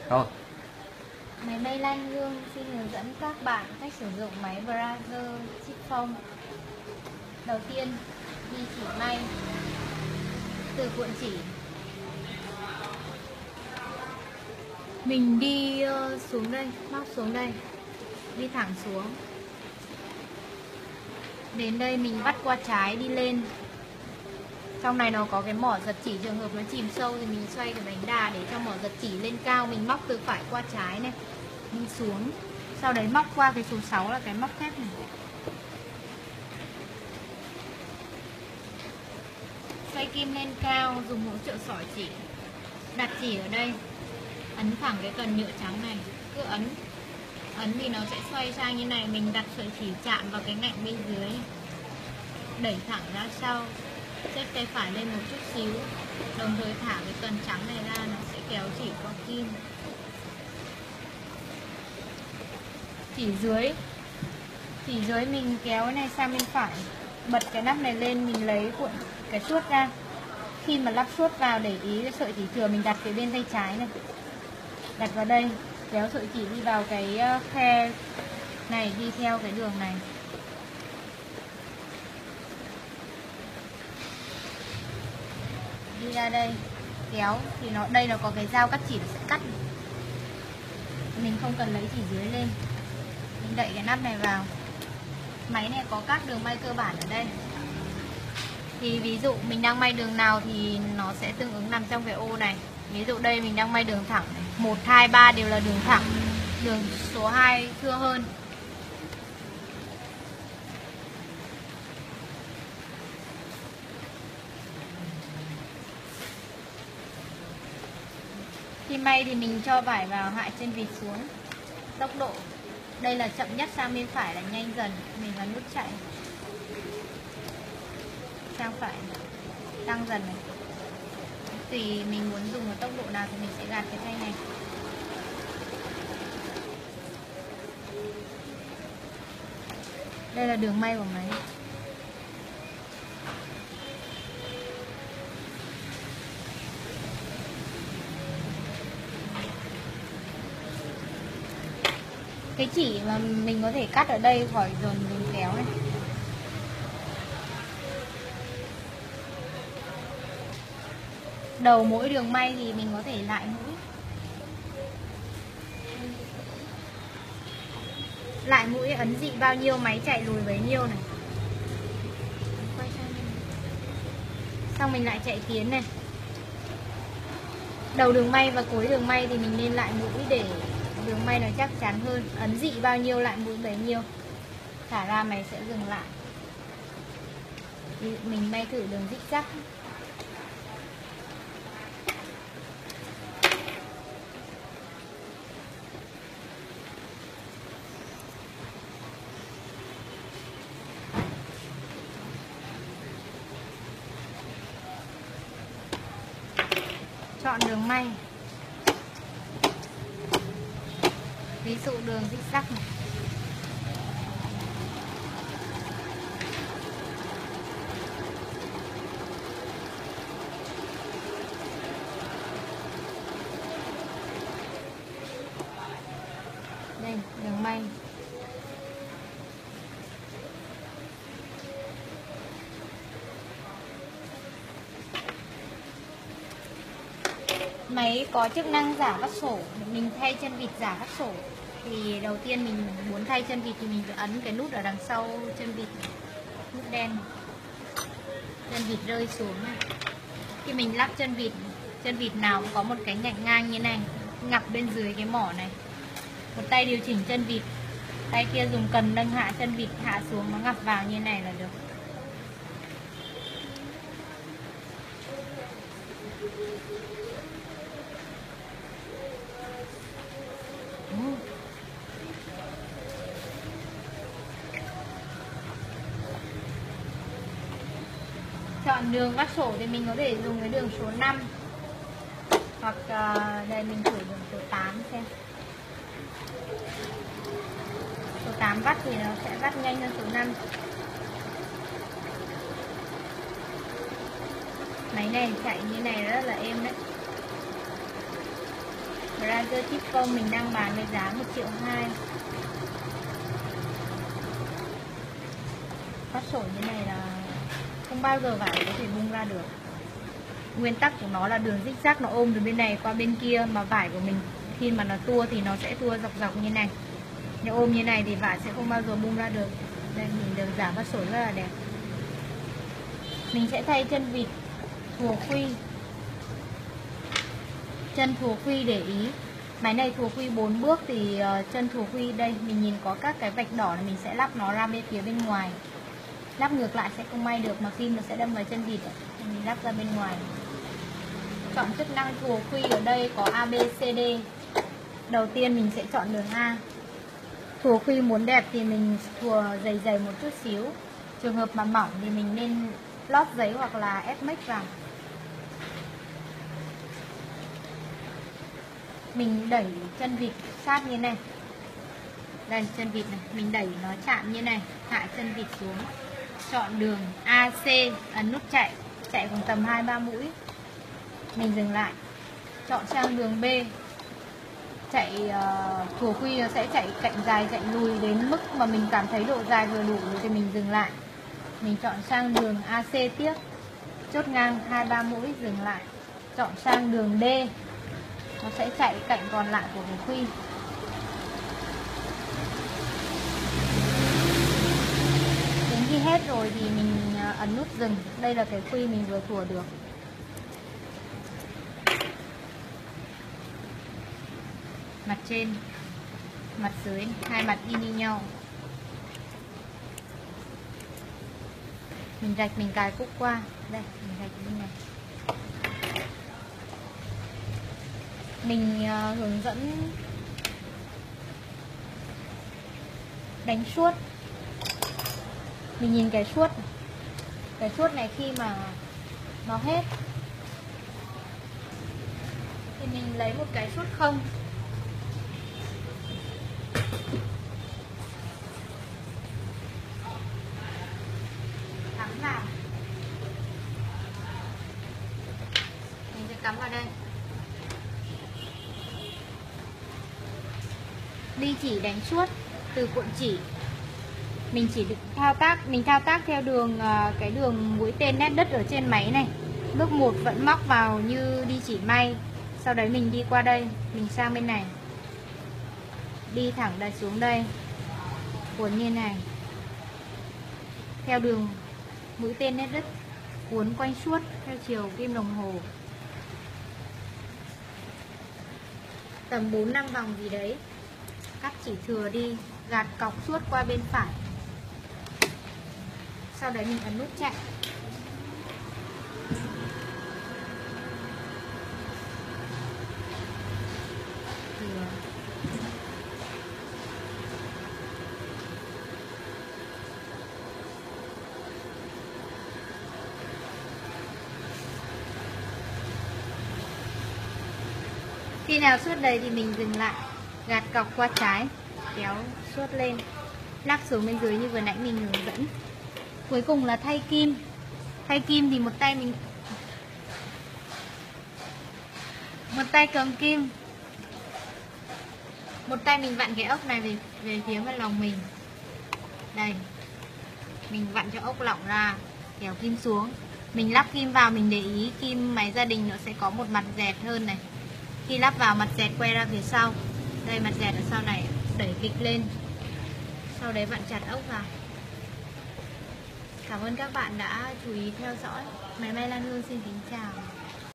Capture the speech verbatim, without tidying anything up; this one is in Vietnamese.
Rồi. Máy may Lan Hương xin hướng dẫn các bạn cách sử dụng máy Brother chip phông. Đầu tiên đi chỉ may từ cuộn chỉ. Mình đi uh, xuống đây, móc xuống đây, đi thẳng xuống. Đến đây mình vắt qua trái đi lên. Trong này nó có cái mỏ giật chỉ, trường hợp nó chìm sâu thì mình xoay cái bánh đà để cho mỏ giật chỉ lên cao. Mình móc từ phải qua trái này, đi xuống. Sau đấy móc qua cái số sáu là cái móc thép này. Xoay kim lên cao, dùng hỗ trợ xỏ chỉ. Đặt chỉ ở đây, ấn thẳng cái cần nhựa trắng này, cứ ấn. Ấn thì nó sẽ xoay sang như này. Mình đặt sợi chỉ chạm vào cái ngạnh bên dưới, đẩy thẳng ra sau, xếp tay phải lên một chút xíu, đồng thời thả cái cần trắng này ra, nó sẽ kéo chỉ qua kim. Chỉ dưới, chỉ dưới mình kéo cái này sang bên phải, bật cái nắp này lên, mình lấy cuộn cái suốt ra. Khi mà lắp suốt vào, để ý cái sợi chỉ thừa mình đặt phía bên tay trái này, đặt vào đây, kéo sợi chỉ đi vào cái khe này, đi theo cái đường này. Đi ra đây, kéo thì nó đây nó có cái dao cắt chỉ, nó sẽ cắt. Mình không cần lấy chỉ dưới lên. Mình đậy cái nắp này vào. Máy này có các đường may cơ bản ở đây. Thì ví dụ mình đang may đường nào thì nó sẽ tương ứng nằm trong cái ô này. Ví dụ đây mình đang may đường thẳng này, một, hai, ba đều là đường thẳng. Đường số hai thưa hơn. Khi may thì mình cho vải vào hạ chân vịt xuống. Tốc độ đây là chậm nhất, sang bên phải là nhanh dần. Mình ấn nút chạy sang phải, tăng dần này. Tùy mình muốn dùng ở tốc độ nào thì mình sẽ gạt cái tay này. Đây là đường may của máy. Cái chỉ mà mình có thể cắt ở đây khỏi dồn đường kéo này. Đầu mỗi đường may thì mình có thể lại mũi. Lại mũi ấn dị bao nhiêu máy chạy lùi bấy nhiêu này. Xong mình lại chạy tiến này. Đầu đường may và cuối đường may thì mình nên lại mũi để đường may nó chắc chắn hơn. Ấn dị bao nhiêu lại mũi bấy nhiêu. Thả ra máy sẽ dừng lại. Mình may thử đường zig zag. Chọn đường may. Ví dụ đường zig zag này. Đây, đường may. Máy có chức năng giả vắt sổ. Mình thay chân vịt giả vắt sổ. Thì đầu tiên mình muốn thay chân vịt thì mình phải ấn cái nút ở đằng sau chân vịt, nút đen. Chân vịt rơi xuống này. Khi mình lắp chân vịt, chân vịt nào cũng có một cái nhạch ngang như này, ngập bên dưới cái mỏ này. Một tay điều chỉnh chân vịt, tay kia dùng cần nâng hạ chân vịt, hạ xuống nó ngập vào như này là được. Chọn đường vắt sổ thì mình có thể dùng cái đường số năm. Hoặc uh, đây mình thử đường số tám xem. Số tám vắt thì nó sẽ vắt nhanh hơn số năm. Máy này chạy như này rất là êm đấy. Blazer chip phông mình đang bán với giá một triệu hai. Phát sổ như này là không bao giờ vải có thể bung ra được. Nguyên tắc của nó là đường zig zag nó ôm từ bên này qua bên kia, mà vải của mình khi mà nó tua thì nó sẽ tua dọc dọc như này. Nếu ôm như này thì vải sẽ không bao giờ bung ra được. Đây, mình được giảm phát sổ rất là đẹp. Mình sẽ thay chân vịt thùa khuy. Chân thùa khuy để ý, máy này thùa khuy bốn bước thì uh, chân thùa khuy đây mình nhìn có các cái vạch đỏ là mình sẽ lắp nó ra bên phía bên ngoài. Lắp ngược lại sẽ không may được, mà kim nó sẽ đâm vào chân vịt. Mình lắp ra bên ngoài. Chọn chức năng thùa khuy ở đây có A, B, C, D. Đầu tiên mình sẽ chọn đường A. Thùa khuy muốn đẹp thì mình thùa dày dày một chút xíu. Trường hợp mà mỏng thì mình nên lót giấy hoặc là ép mếch vào. Mình đẩy chân vịt sát như này. Đây chân vịt này, mình đẩy nó chạm như này, hạ chân vịt xuống. Chọn đường A, C, ấn nút chạy, chạy khoảng tầm hai ba mũi. Mình dừng lại. Chọn sang đường B. Chạy uh, thùa khuy nó sẽ chạy cạnh dài chạy lùi đến mức mà mình cảm thấy độ dài vừa đủ thì mình dừng lại. Mình chọn sang đường A C tiếp. Chốt ngang hai ba mũi dừng lại. Chọn sang đường D. Nó sẽ chạy cạnh còn lại của thùa khuy. Đến khi hết rồi thì mình ấn nút dừng. Đây là cái khuy mình vừa thùa được. Mặt trên, mặt dưới, hai mặt y như nhau. Mình rạch mình cài cúc qua. Đây, mình rạch như này. Mình uh, hướng dẫn đánh suốt. Mình nhìn cái suốt. Cái suốt này khi mà nó hết thì mình lấy một cái suốt không. Cắm vào. Mình sẽ cắm vào đây. Đi chỉ đánh suốt từ cuộn chỉ. Mình chỉ được thao tác, mình thao tác theo đường cái đường mũi tên nét đất ở trên máy này. Bước một vẫn móc vào như đi chỉ may. Sau đấy mình đi qua đây, mình sang bên này. Đi thẳng đặt xuống đây. Cuốn như này. Theo đường mũi tên nét đất, cuốn quanh suốt theo chiều kim đồng hồ. Tầm bốn năm vòng gì đấy. Cắt chỉ thừa đi, gạt cọc suốt qua bên phải. Sau đấy mình ấn nút chạy. Thừa. Khi nào suốt đầy thì mình dừng lại, gạt cọc qua trái, kéo suốt lên, lắc xuống bên dưới như vừa nãy mình hướng dẫn. Cuối cùng là thay kim. Thay kim thì một tay mình một tay cầm kim, một tay mình vặn cái ốc này về về phía mặt lòng mình. Đây, mình vặn cho ốc lỏng ra, kéo kim xuống. Mình lắp kim vào, mình để ý kim máy gia đình nó sẽ có một mặt dẹt hơn này. Khi lắp vào mặt dẹt quay ra phía sau. Đây mặt dẹt ở sau này, đẩy kịch lên. Sau đấy vặn chặt ốc vào. Cảm ơn các bạn đã chú ý theo dõi. Máy may Lan Hương xin kính chào.